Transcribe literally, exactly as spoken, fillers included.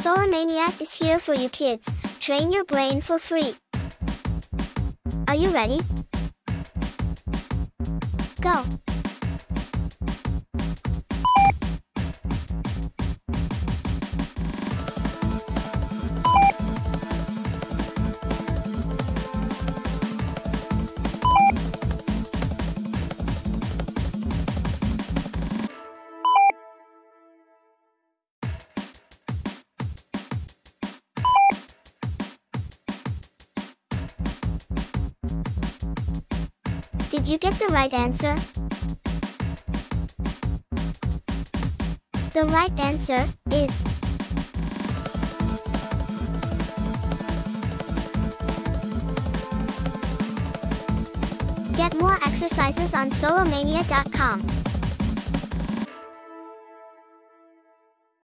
Soromania is here for you kids. Train your brain for free. Are you ready? Go! Did you get the right answer? The right answer is get more exercises on soromania dot com.